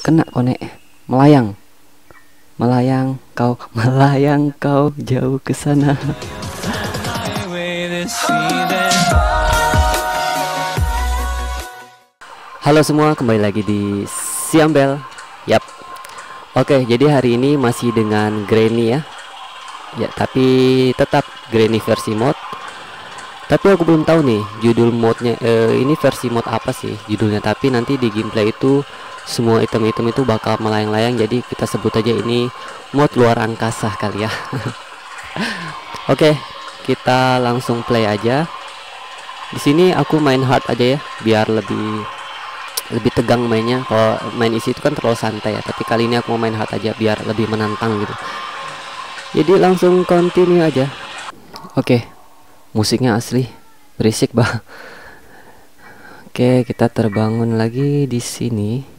Kena konek. Melayang. Melayang kau, melayang kau jauh ke sana. Halo semua, kembali lagi di Siambel. Yap. Oke, jadi hari ini masih dengan Granny ya. Ya, tapi tetap Granny versi mod. Tapi aku belum tahu nih judul modnya, ini versi mod apa sih judulnya. Tapi nanti di gameplay itu semua item-item itu bakal melayang-layang. Jadi kita sebut aja ini mod luar angkasa kali ya. Oke, kita langsung play aja. Di sini aku main hard aja ya, biar lebih tegang mainnya. Kalau main isi itu kan terlalu santai ya, tapi kali ini aku mau main hard aja biar lebih menantang gitu. Jadi langsung continue aja. Oke, musiknya asli berisik bah. Oke, kita terbangun lagi di sini.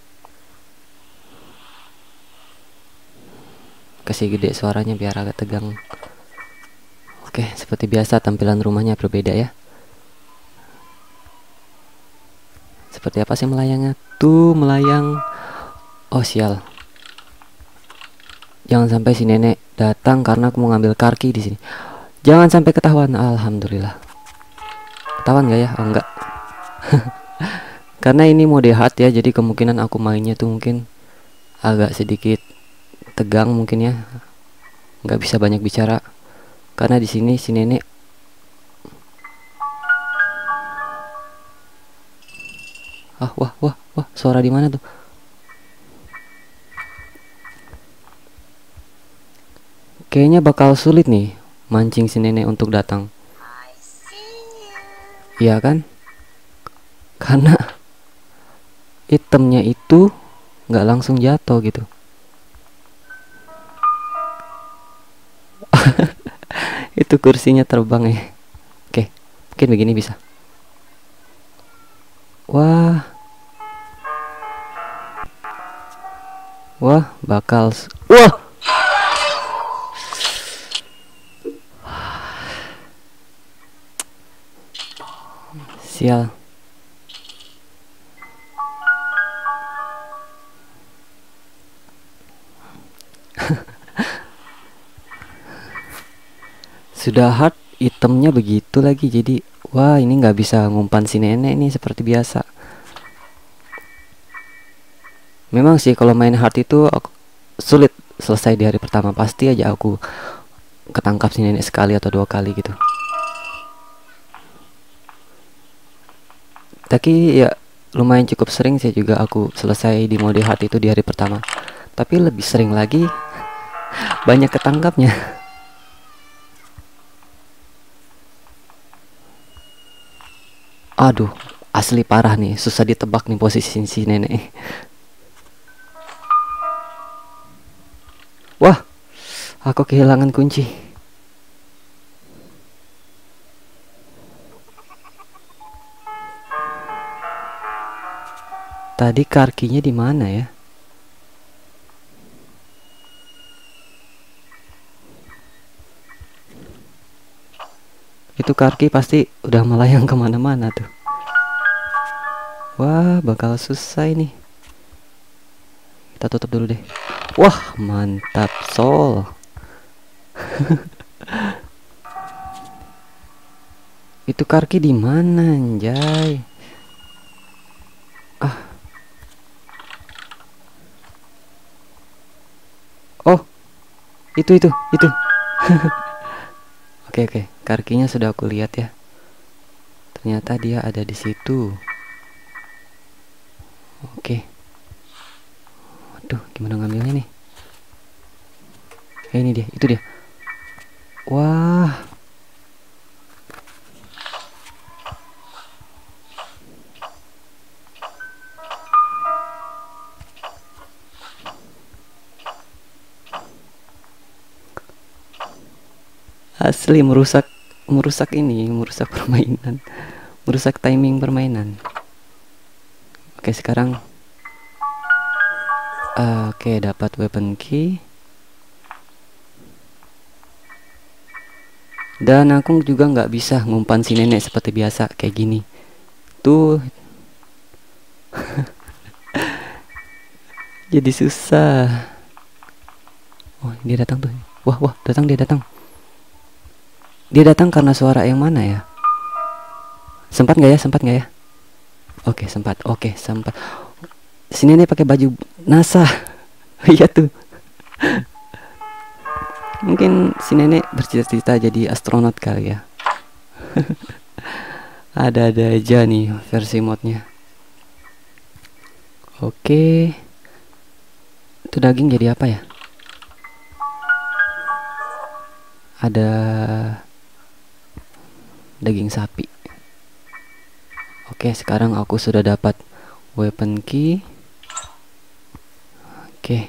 Kasih gede suaranya biar agak tegang. Oke, seperti biasa tampilan rumahnya berbeda ya. Seperti apa sih melayangnya? Tuh melayang. Oh sial. Jangan sampai si nenek datang karena aku mau ngambil karki di sini. Jangan sampai ketahuan. Alhamdulillah. Ketahuan gak ya? Oh enggak. Karena ini mode hard ya, jadi kemungkinan aku mainnya tuh mungkin agak sedikit tegang mungkin ya. Nggak bisa banyak bicara karena di sini si nenek. Wah, suara di mana tuh? Kayaknya bakal sulit nih mancing si nenek untuk datang. Iya kan? Karena itemnya itu nggak langsung jatuh gitu. Itu kursinya terbang ya. Oke, mungkin begini bisa. Wah, bakal sial. Sudah hard, itemnya begitu lagi. Jadi wah, ini nggak bisa ngumpan si nenek nih seperti biasa. Memang sih kalau main hard itu sulit selesai di hari pertama. Pasti aja aku ketangkap si nenek sekali atau 2 kali gitu. Tapi ya lumayan cukup sering sih juga aku selesai di mode hard itu di hari pertama. Tapi lebih sering lagi banyak ketangkapnya. Aduh, asli parah nih, susah ditebak nih posisi si nenek. Wah, aku kehilangan kunci. Tadi karkinya di mana ya? Itu karki pasti udah melayang kemana-mana tuh. Wah, bakal susah ini. Kita tutup dulu deh. Wah, mantap sol. Itu karki di mana, anjay? Oh, itu. Oke, karkinya sudah aku lihat ya. Ternyata dia ada di situ. Oke. Waduh, gimana ngambilnya nih? Ini dia, itu dia. Wah. Asli merusak permainan, merusak timing permainan. Oke, sekarang oke, dapat weapon key. Dan aku juga nggak bisa ngumpan si nenek seperti biasa kayak gini. Tuh. Jadi susah. Oh, dia datang tuh. Wah, wah, datang, dia datang. Dia datang karena suara yang mana ya? Sempat nggak ya? Sempat nggak ya? Oke, sempat. Oke, sempat. Sini nih pakai baju NASA. Iya tuh. Mungkin si nenek bercita-cita jadi astronot kali ya. Ada-ada aja nih versi modnya. Oke. Itu daging jadi apa ya? Ada daging sapi. Oke, sekarang aku sudah dapat weapon key. Oke.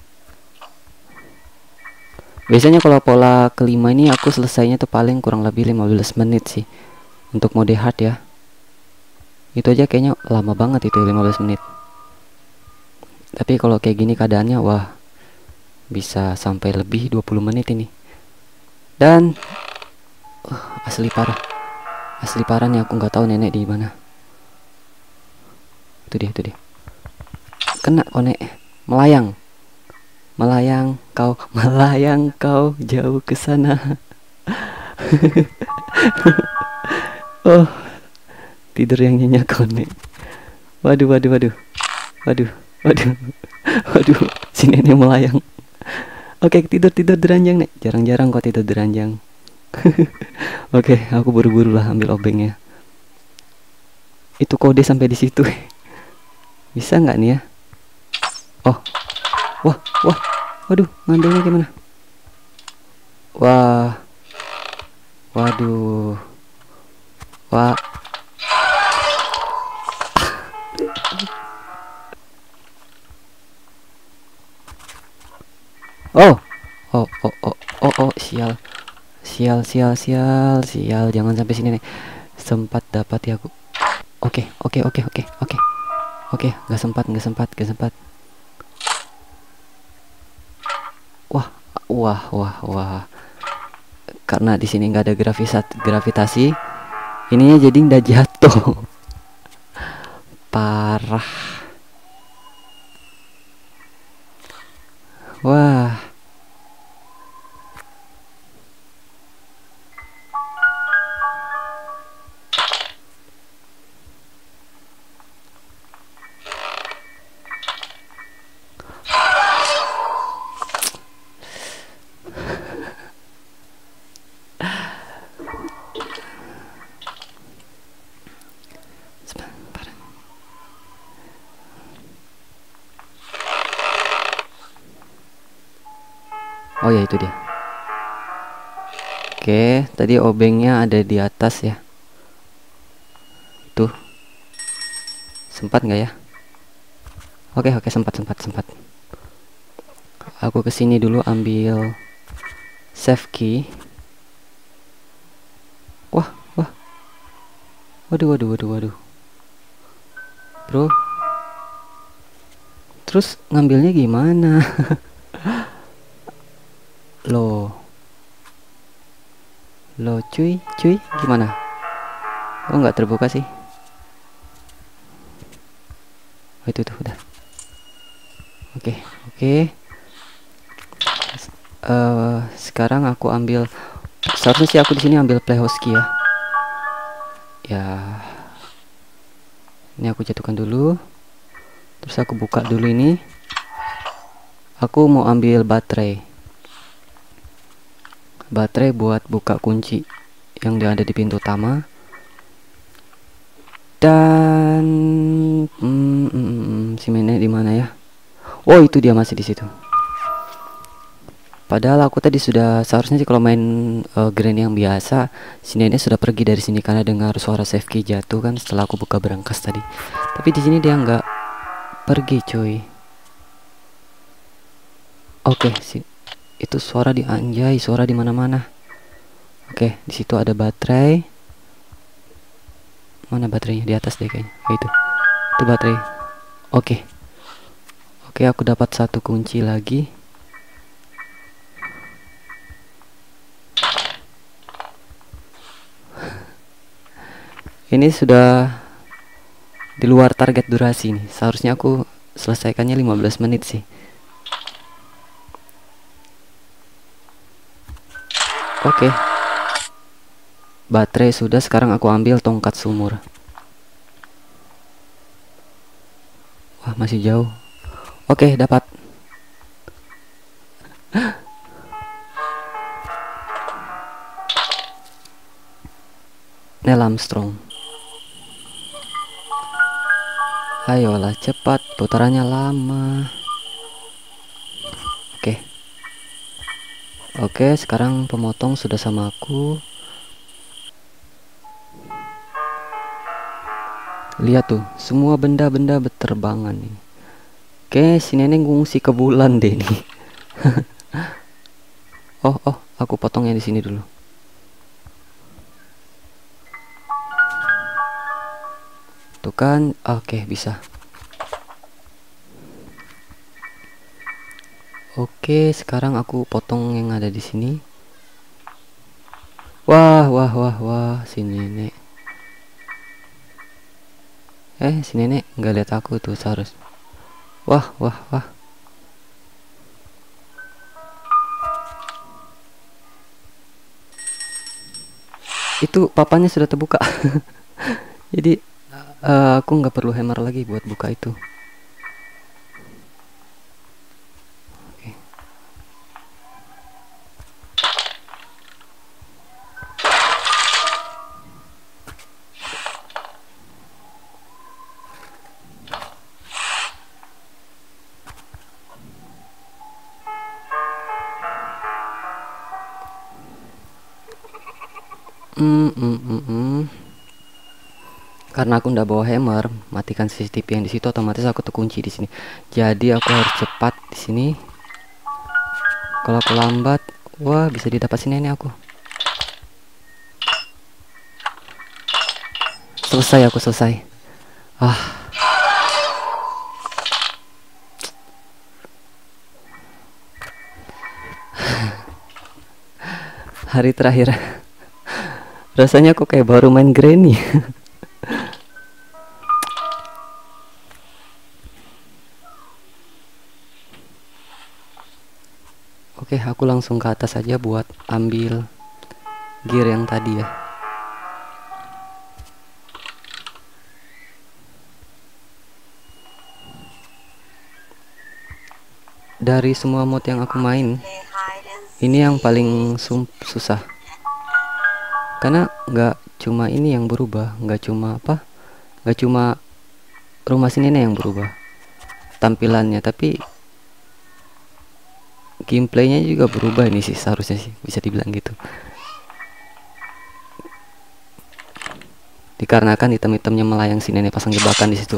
Biasanya kalau pola kelima ini aku selesainya tuh paling kurang lebih 15 menit sih. Untuk mode hard ya. Itu aja kayaknya lama banget itu 15 menit. Tapi kalau kayak gini keadaannya, wah, bisa sampai lebih 20 menit ini. Dan asli parah. Asli parah nih, aku nggak tahu nenek di mana. Itu dia, itu dia. Kena konek. Melayang. Melayang kau, melayang kau jauh ke sana. Oh, tidur yang nyenyak konek. Waduh, waduh, waduh. Waduh, waduh. Waduh, si nenek melayang. Oke, tidur di ranjang, Nek. Jarang-jarang kok tidur di ranjang. Oke, aku buru-buru lah ambil obengnya. Itu kode sampai di situ. Bisa nggak nih ya? Oh, wah, wah, waduh, ngambilnya gimana? Wah, waduh, wah. Oh, oh, oh, oh, oh, oh, sial, sial, sial, sial, sial, jangan sampai sini nih. Sempat dapat ya aku. Oke, oke, oke, oke, oke, oke, nggak sempat, nggak sempat, nggak sempat. Wah, wah, wah, wah. Karena di sini nggak ada gravitasi, ininya jadi nggak jatuh. Parah. Wah. Oh ya, itu dia. Oke, tadi obengnya ada di atas ya. Tuh. Sempat nggak ya? Oke, oke, sempat. Aku kesini dulu ambil save key. Wah, wah. Waduh, waduh, waduh, waduh. Bro. Terus ngambilnya gimana? Loh, cuy, gimana? Oh, nggak terbuka sih. Oh, itu tuh udah. Oke, oke. Sekarang aku ambil. Seharusnya sih aku di sini ambil playhouse key ya. Ya, ini aku jatuhkan dulu. Terus aku buka dulu ini. Aku mau ambil baterai buat buka kunci yang ada di pintu utama. Dan si nenek di mana ya? Oh, itu dia masih di situ. Padahal aku tadi sudah, seharusnya sih kalau main grand yang biasa, si nenek sudah pergi dari sini karena dengar suara save key jatuh kan setelah aku buka berangkas tadi. Tapi di sini dia nggak pergi, coy. Oke, itu suara di anjay, suara di mana-mana. Oke, di situ ada baterai. Mana baterainya? Di atas deh kayaknya. Oh, itu baterai. Oke, oke, aku dapat satu kunci lagi. Ini sudah di luar target durasi nih. Seharusnya aku selesaikannya 15 menit sih. Oke. Baterai sudah, sekarang aku ambil tongkat sumur. Wah, masih jauh. Oke, dapat. Neil Armstrong. Ayolah cepat, putarannya lama. Oke. Oke, sekarang pemotong sudah sama aku. Lihat tuh, semua benda-benda berterbangan nih. Oke, si nenek ngungsi ke bulan deh nih. Oh, aku potongnya di sini dulu. Tuh kan, oke bisa. Oke, sekarang aku potong yang ada di sini. Wah, si nenek. Si nenek nggak lihat aku tuh seharus. Wah. Itu papanya sudah terbuka. Jadi aku nggak perlu hammer lagi buat buka itu. Karena aku ndak bawa hammer, matikan CCTV yang di situ, otomatis aku terkunci di sini. Jadi aku harus cepat di sini. Kalau aku lambat, wah bisa didapat sini ini aku. Aku selesai. Hari terakhir. Rasanya aku kayak baru main Granny. Oke, aku langsung ke atas aja buat ambil gear yang tadi ya. Dari semua mod yang aku main, ini yang paling susah. Karena nggak cuma ini yang berubah, nggak cuma rumah sini yang berubah tampilannya, tapi gameplaynya juga berubah ini sih, seharusnya sih bisa dibilang gitu. Dikarenakan item-itemnya melayang, si nenek pasang jebakan di situ.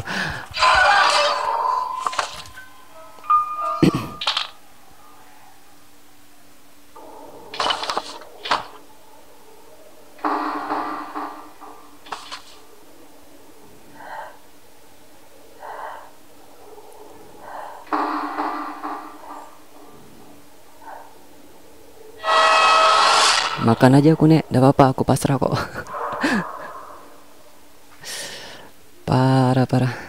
Makan aja aku nek, gak apa-apa, aku pasrah kok. Parah.